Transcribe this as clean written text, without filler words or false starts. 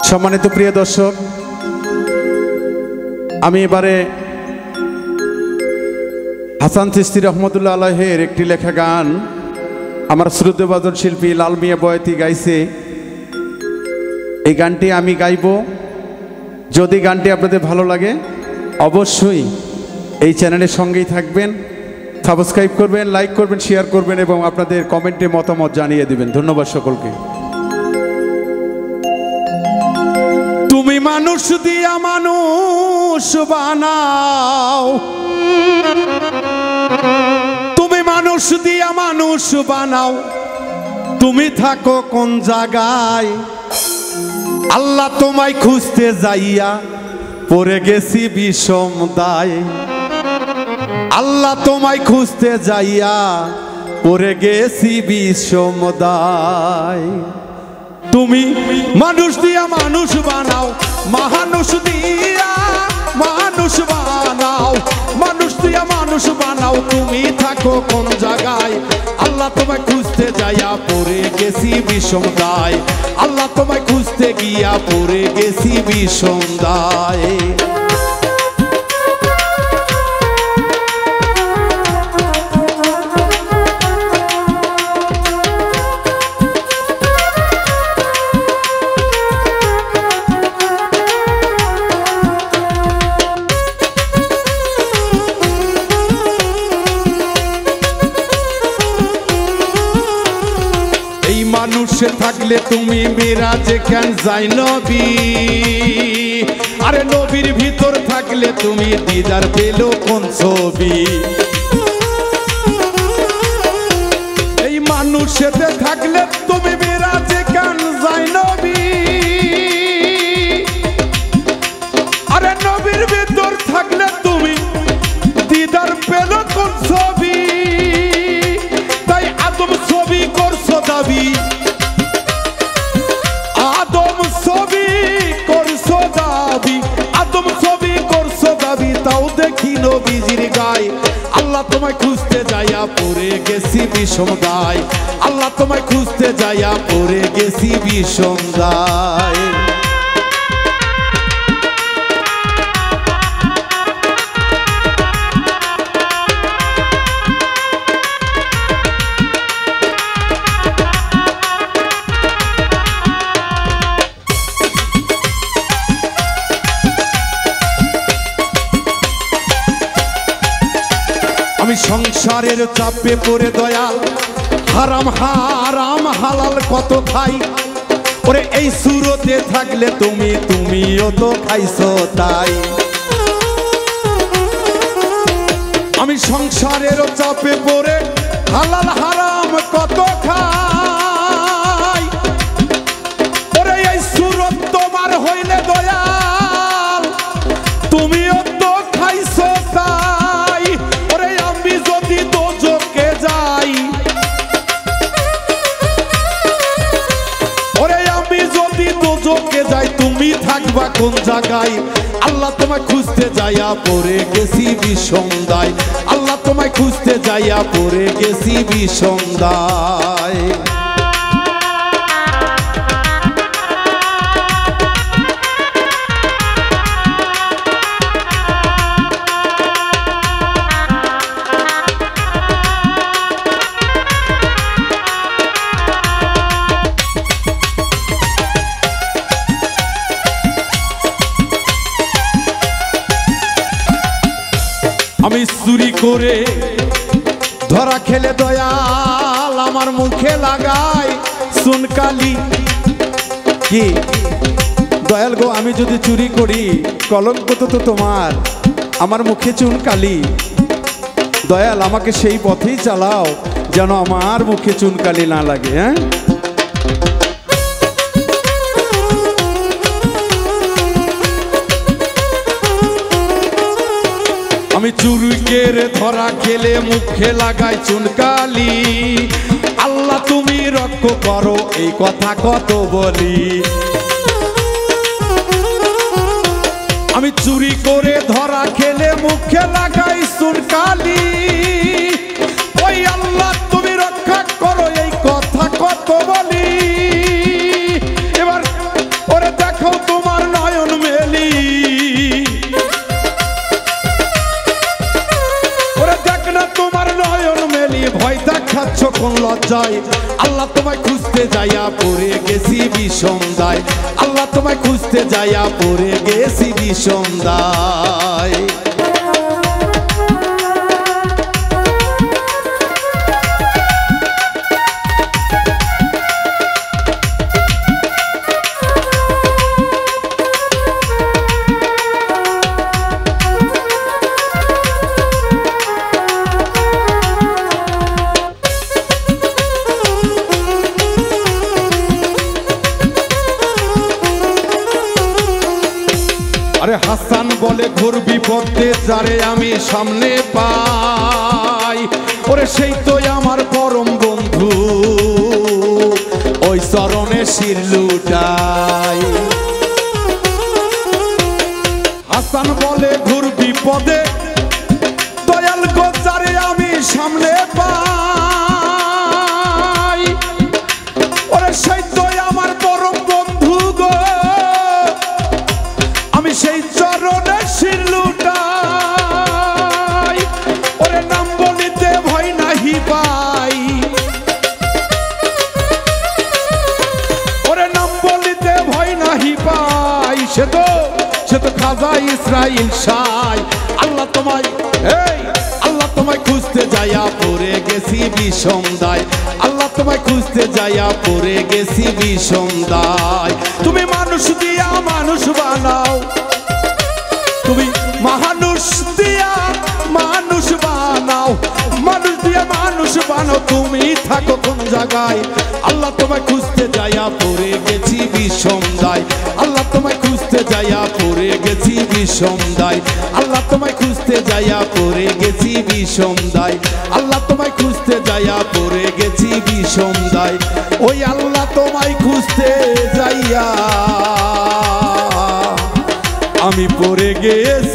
সম্মানিত প্রিয় দর্শক, আমি এবারে হাসান চিশতি রহমতুল্লাহ আলাইহির একটি লেখা গান আমার শ্রদ্ধেয়ভাজন শিল্পী লাল মিয়া বয়াতি গাইছে। এই গানটি আমি গাইব। যদি গানটি আপনাদের ভালো লাগে অবশ্যই এই চ্যানেলের সঙ্গেই থাকবেন, সাবস্ক্রাইব করবেন, লাইক করবেন, শেয়ার করবেন এবং আপনাদের কমেন্টে মতামত জানিয়ে দিবেন। ধন্যবাদ সকলকে। তুমি মানুষ দিয়া মানুষ বানাও, তুমি মানুষ দিয়া মানুষ বানাও, তুমি থাকো কোন জায়গায়? আল্লাহ তোমায় খুঁজতে যাইয়া পড়ে গেছি বিষম দায়। আল্লাহ তোমায় খুঁজতে যাইয়া পড়ে গেছি বিষম দায়। তুমি মানুষ দিয়া মানুষ বানাও, মানুষ দিয়া মানুষ বানাও, মানুষ দিয়া মানুষ বানাও, তুমি থাকো কোন জায়গায়? আল্লাহ তোমায় খুঁজতে যাইয়া পড়ে গেছি বিষম দায়। আল্লাহ তোমায় খুঁজতে গিয়া পড়ে গেছি বিষম দায়। মানুষে থাকলে তুমি মিরাজে কেন যাই নবী? আরে নবীর ভিতর থাকলে তুমি দিদার পেলো কোন ছবি? এই মানুষেতে থাকলে তুমি মিরাজে কেন যাই নবী? আরে নবীর ভিতর থাকলে তুমি দিদার পেলো কোন ছবি? তাই আদম ছবি করছো দাবি, আদম ছবি করছো দাবি, আদম ছবি করছো দাবি, তাও দেখি নবীজির গায়। আল্লাহ তোমায় খুঁজতে যাইয়া পড়ে গেছি বিষম দায়। আল্লাহ তোমায় খুঁজতে যাইয়া পড়ে গেছি বিষম দায়। আমি সংসারের চাপে পড়ে দয়াল হারাম হারাম হালাল কত খাই। ওরে এই সুরতে থাকলে তুমিও তো খাইছো তাই। আমি সংসারের চাপে পড়ে হালাল হারাম কত খাই। ওরে এই সুরত তোমার হইলে দয়াল তুমিও তো খাইছো তাই। ওরে আমি যদি দোজখে যাই, ওরে আমি যদি দোজখে যাই, তুমি থাকবা কোন জায়গায়? আল্লাহ তোমায় খুঁজতে যাইয়া পড়ে গেছি বিষম দায়। আল্লাহ তোমায় খুঁজতে যাইয়া পড়ে গেছি বিষম দায়। আমি চুরি করে ধরা খেলে দয়াল আমার মুখে লাগাই চুনকালি। কি দয়াল গো, আমি যদি চুরি করি কলঙ্ক তো তোমার, আমার মুখে চুনকালি। দয়াল আমাকে সেই পথেই চালাও যেন আমার মুখে চুনকালি না লাগে। হ্যাঁ, আমি চুরিকের ধরা খেলে মুখে লাগাই চুনকালি। আল্লাহ তুমি রক্ষা করো এই কথা কত বলি। আমি চুরি করে ধরা খেলে মুখে লাগাই চুনকালি। ওই আল্লাহ তুমি রক্ষা করো এই কথা কত বলি। এবার ওরে দেখো যায়, আল্লাহ তোমায় খুঁজতে যাইয়া পড়ে গেছি বিষম দায়, আল্লাহ তোমায় খুঁজতে যাইয়া পড়ে গেছি বিষম দায়। আরে হাসান বলে ঘোর বিপদে যারে আমি সামনে পাই, ওরে সেই তো আমার পরম বন্ধু, ওই চরণে শির লুটাই। হাসান বলে ঘোর বিপদে দয়াল গো যারে আমি সামনে পাই, ওরে সেই তো আমার পরম বন্ধু গো, আমি সেই চরণে শির লুটাই। ওরে নাম বলিতে ভয় নাহি পাই, ওরে নাম বলিতে ভয় নাহি পাই, সে তো খাজা ইসরাইল শাহ। আল্লাহ তোমায় আল্লাহ তোমায় খুঁজতে যাইয়া পড়ে গেছি বিষম দায়, আল্লাহ তোমায় খুঁজতে যাইয়া পড়ে গেছি বিষম দায়। তুমি মানুষ দিয়া মানুষ বানাও, তুমি মানুষ দিয়া মানুষ বানাও, মানুষ দিয়া মানুষ বানাও, তুমি থাকো কোন জায়গায়? আল্লাহ তোমায় খুঁজতে যাইয়া পড়ে গেছি বিষম দায়, আল্লাহ তোমায় খুঁজতে যাইয়া পড়ে গেছি বিষম দায়, আল্লাহ তোমায় খুঁজতে যাইয়া পড়ে গেছি বিষম দায়, আল্লাহ তোমায় খুঁজতে যাইয়া পড়ে গেছি বিষম দায়। ওই আল্লাহ তোমায় খুঁজতে যাইয়া আমি পড়ে গেছি